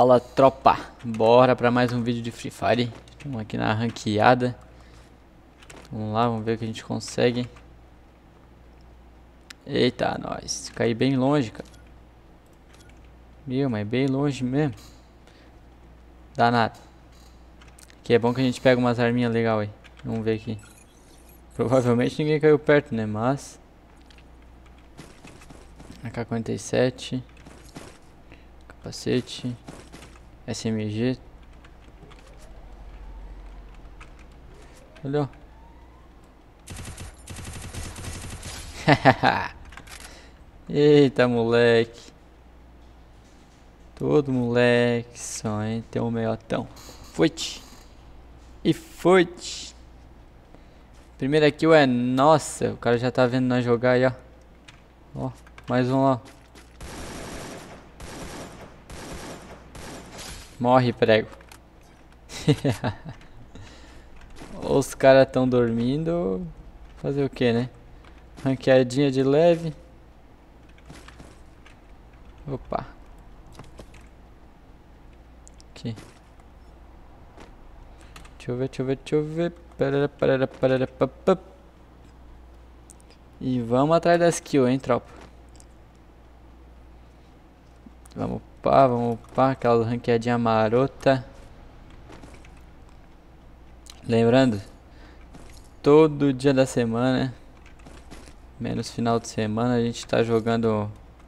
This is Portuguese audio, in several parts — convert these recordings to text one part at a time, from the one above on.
Fala tropa, bora pra mais um vídeo de Free Fire. Estamos aqui na ranqueada. Vamos lá, vamos ver o que a gente consegue. Eita, nós, caí bem longe, cara. Meu, mas bem longe mesmo. Danado. Que é bom que a gente pega umas arminhas legal aí. Vamos ver aqui. Provavelmente ninguém caiu perto, né? Mas AK-47, capacete, SMG. Olha. Eita, moleque. Todo moleque sonha em ter um meiotão. Foi-te. E foi-te. Primeira kill é nossa. O cara já tá vendo nós jogar aí, ó. Ó, mais um lá. Morre, prego. Os caras tão dormindo. Fazer o que, né? Ranqueadinha de leve. Opa. Aqui. Deixa eu ver. E vamos atrás das kills, hein, tropa. Vamos upar. Aquela ranqueadinha marota. Lembrando, todo dia da semana, menos final de semana, a gente tá jogando,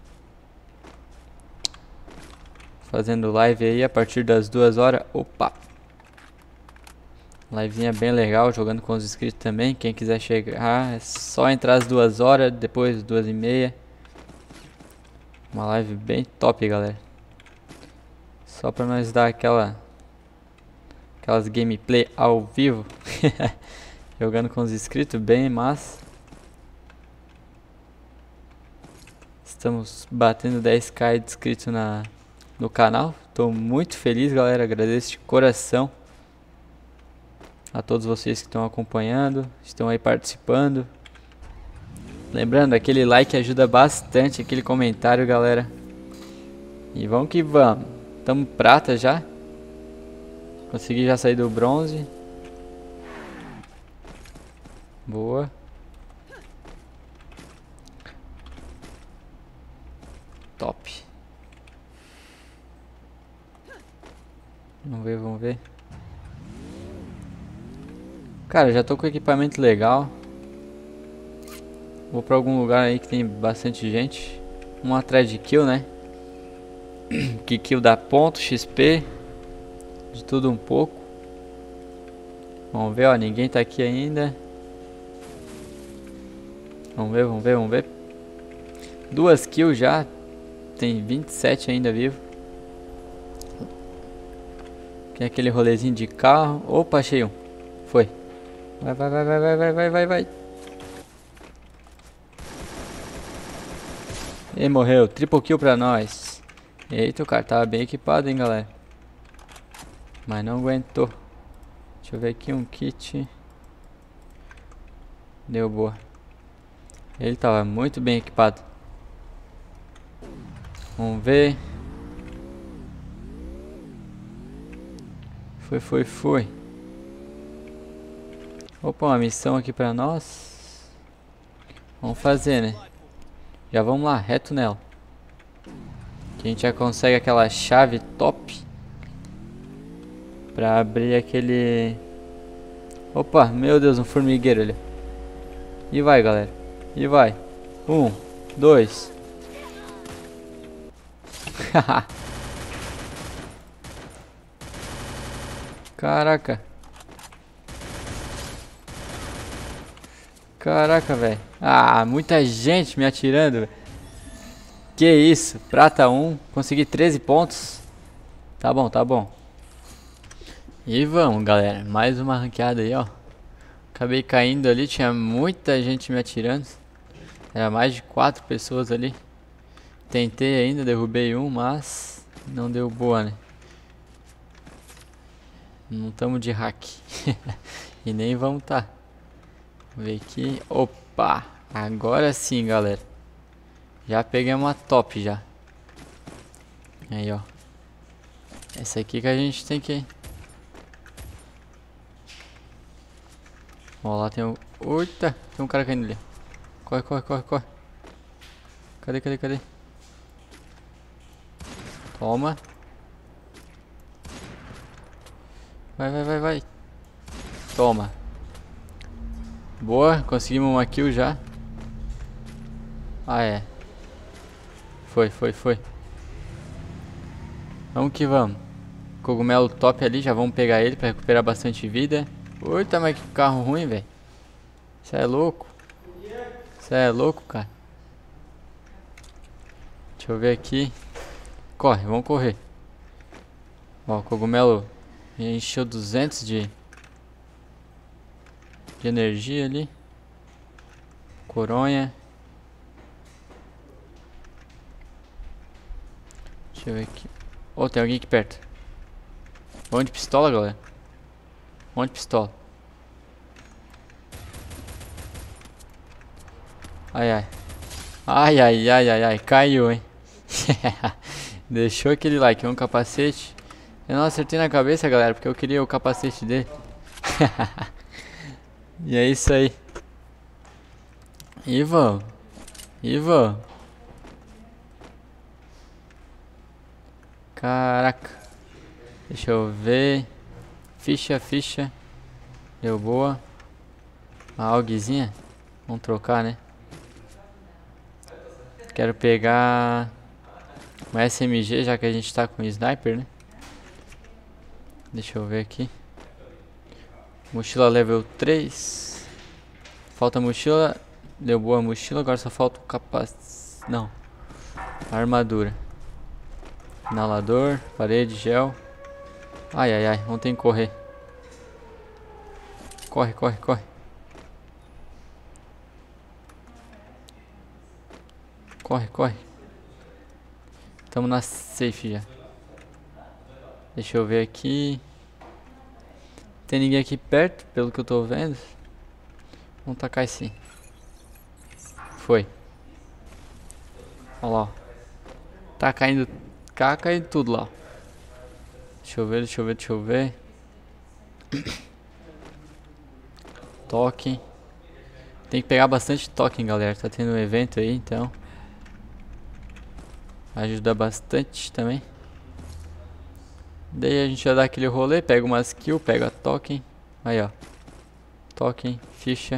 fazendo live aí a partir das 2 horas. Opa! Livezinha bem legal, jogando com os inscritos também. Quem quiser chegar, é só entrar às 2 horas, depois 2h30. Uma live bem top, galera. Só pra nós dar aquelas gameplay ao vivo. Jogando com os inscritos, bem massa. Estamos batendo 10k de inscritos no canal. Tô muito feliz, galera. Agradeço de coração a todos vocês que estão acompanhando, estão aí participando. Lembrando, aquele like ajuda bastante, aquele comentário, galera. E vamos que vamos. Tamo prata já. Consegui já sair do bronze. Boa. Top. Vamos ver. Cara, já tô com equipamento legal. Vou pra algum lugar aí que tem bastante gente. Um atrás de kill, né? Que kill dá ponto, XP. De tudo um pouco. Vamos ver, ó. Ninguém tá aqui ainda. Vamos ver. 2 kills já. Tem 27 ainda vivo. Tem aquele rolezinho de carro. Opa, achei um. Foi. Vai. E morreu. Triple kill pra nós. Eita, o cara tava bem equipado, hein, galera. Mas não aguentou. Deixa eu ver aqui um kit. Deu boa. Ele tava muito bem equipado. Vamos ver. Foi. Opa, uma missão aqui pra nós. Vamos fazer, né? Já vamos lá, reto nela. Que a gente já consegue aquela chave top pra abrir aquele... Opa, meu Deus, um formigueiro ali. E vai, galera. E vai. 1, 2. Caraca, velho. Ah, muita gente me atirando, véio. Que isso, prata 1. Consegui 13 pontos. Tá bom. E vamos, galera. Mais uma ranqueada aí, ó. Acabei caindo ali, tinha muita gente me atirando. Era mais de 4 pessoas ali. Tentei ainda, derrubei um, mas não deu boa, né? Não estamos de hack. E nem vamos tá. Vamos ver aqui. Opa! Agora sim, galera. Já peguei uma top já. Aí, ó. Esse aqui que a gente tem que... Ó, lá tem um... Eita, tem um cara caindo ali. Corre, corre, corre, corre. Cadê, cadê, cadê? Toma. Vai, vai, vai, vai. Toma. Boa, conseguimos uma kill já. Ah, é. Foi, foi, foi. Vamos que vamos. Cogumelo top ali, já vamos pegar ele pra recuperar bastante vida. Eita, mas que carro ruim, velho. Você é louco? Você é louco, cara? Deixa eu ver aqui. Corre, vamos correr. Ó, o cogumelo encheu 200 de energia ali. Coronha. Deixa eu ver aqui. Oh, tem alguém aqui perto. Vamos de pistola, galera. Vamos de pistola. Ai, ai. Ai, ai, ai, ai, ai. Caiu, hein. Deixou aquele like, um capacete. Eu não acertei na cabeça, galera, porque eu queria o capacete dele. E é isso aí. E vamos. E vamos. Caraca. Deixa eu ver. Ficha, ficha. Deu boa. Uma AUGzinha. Vamos trocar, né? Quero pegar uma SMG, já que a gente tá com sniper, né? Deixa eu ver aqui. Mochila level 3. Falta mochila. Deu boa a mochila, agora só falta o capacete. Não. A armadura. Inalador, parede, gel. Ai, ai, ai, não tem que correr. Corre, corre, corre. Corre, corre. Tamo na safe já. Deixa eu ver aqui. Tem ninguém aqui perto, pelo que eu tô vendo. Vamos tacar sim. Foi. Olha lá. Tá caindo. Tá caindo tudo lá. Deixa eu ver, deixa eu ver, deixa eu ver. Token. Tem que pegar bastante token, galera. Tá tendo um evento aí, então. Ajuda bastante também. Daí a gente vai dar aquele rolê, pega umas kills, pega token. Aí, ó. Token, ficha.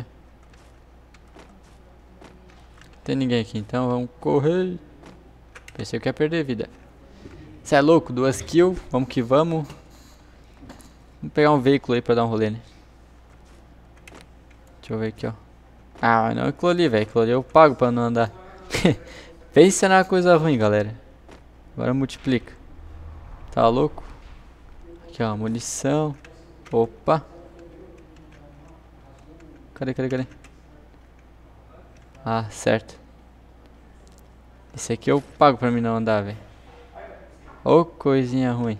Não tem ninguém aqui, então vamos correr. Pensei que ia perder vida. Cê é louco, 2 kills, vamos que vamos. Vamos pegar um veículo aí pra dar um rolê, né? Deixa eu ver aqui, ó. Ah, não, aquilo ali, velho. Aquilo ali eu pago pra não andar. Pensa na coisa ruim, galera. Agora multiplica. Tá louco? Aqui, ó, munição. Opa. Cadê, cadê, cadê? Ah, certo. Esse aqui eu pago pra mim não andar, velho. Ô, coisinha ruim.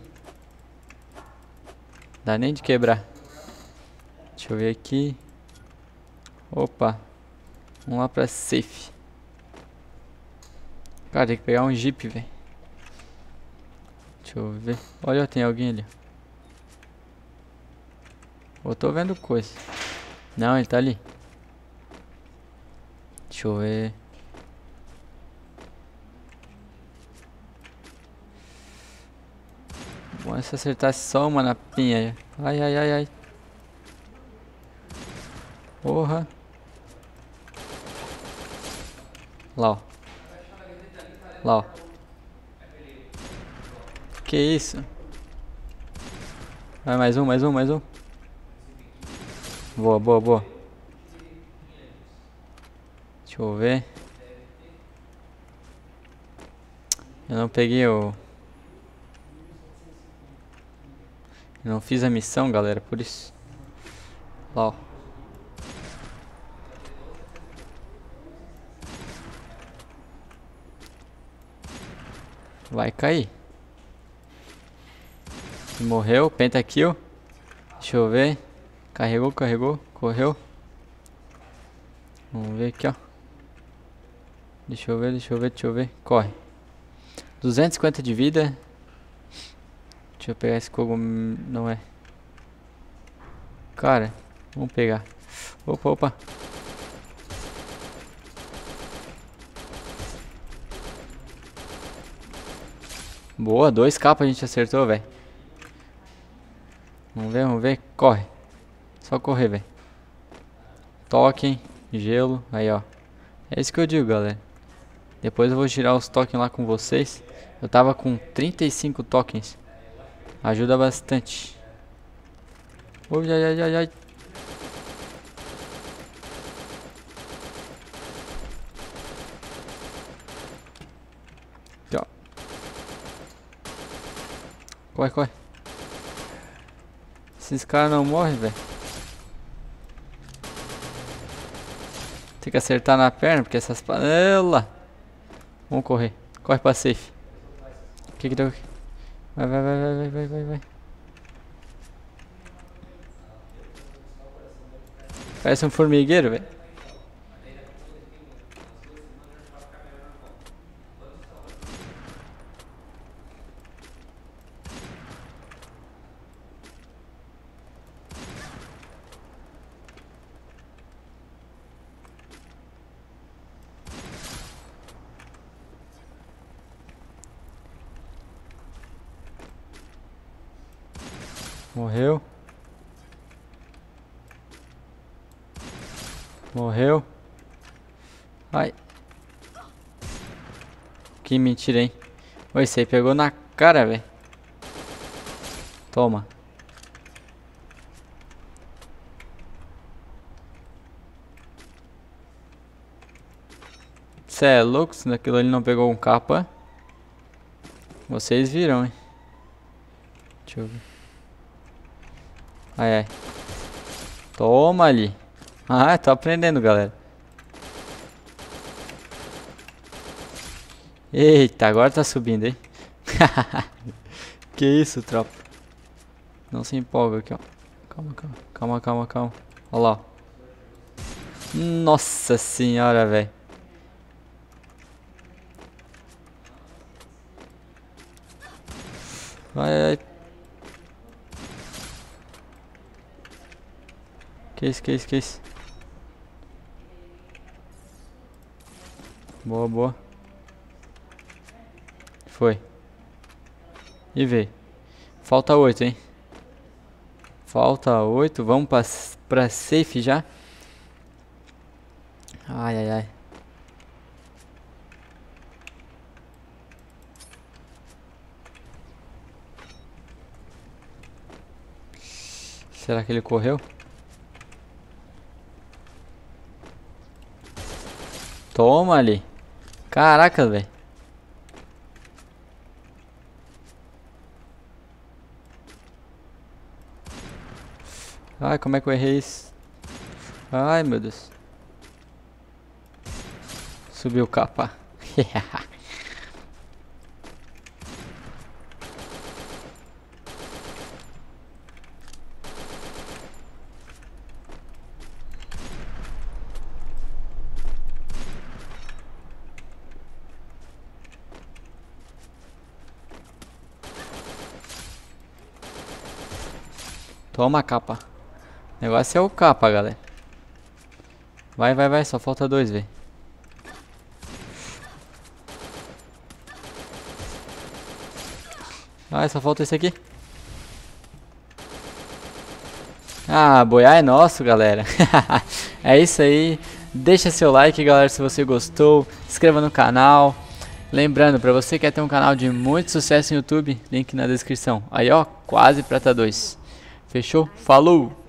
Dá nem de quebrar. Deixa eu ver aqui. Opa. Vamos lá pra safe. Cara, tem que pegar um jeep, velho. Deixa eu ver. Olha, tem alguém ali. Eu tô vendo coisa. Não, ele tá ali. Deixa eu ver. Bom, se acertasse só uma na pinha. Ai, ai, ai, ai. Porra. Lá, ó. Lá, ó. Que isso? Vai, mais um, mais um, mais um. Boa, boa, boa. Deixa eu ver. Eu não peguei o... Eu não fiz a missão, galera, por isso. Lá, ó. Vai cair. Morreu, pentakill. Deixa eu ver. Carregou, carregou, correu. Vamos ver aqui, ó. Deixa eu ver, deixa eu ver, deixa eu ver. Corre. 250 de vida. Deixa eu pegar esse cogumelo. Não é. Cara, vamos pegar. Opa, opa. Boa, 2k a gente acertou, velho. Vamos ver. Corre. Só correr, velho. Token, gelo. Aí, ó. É isso que eu digo, galera. Depois eu vou tirar os tokens lá com vocês. Eu tava com 35 tokens. Ajuda bastante. Ui, ai, ai, ai. Aqui, ó. Corre, corre. Esses caras não morrem, velho. Tem que acertar na perna, porque essas panelas. Vamos correr. Corre pra safe. O que deu aqui? Vai. Parece um formigueiro, velho. Morreu. Morreu. Ai. Que mentira, hein? Oi, esse aí pegou na cara, velho. Toma. Cê é louco? Se naquilo ali não pegou um capa. Vocês viram, hein? Deixa eu ver. Ai, ai. Toma ali. Ah, tô aprendendo, galera. Eita, agora tá subindo, hein? Que isso, tropa. Não se empolga aqui, ó. Calma. Olha lá, ó. Nossa senhora, velho. Vai. Que isso? Boa. Foi. E veio. Falta 8, hein? Falta 8. Vamos pra safe já? Ai. Será que ele correu? Toma ali. Caraca, velho. Ai, como é que eu errei isso? Ai, meu Deus. Subiu o capa. Toma a capa. O negócio é o capa, galera. Vai. Só falta 2, velho. Ai, só falta esse aqui. Ah, boiar é nosso, galera. É isso aí. Deixa seu like, galera, se você gostou. Se inscreva no canal. Lembrando, pra você que quer ter um canal de muito sucesso no YouTube, link na descrição. Aí, ó, quase prata 2. Fechou? Falou!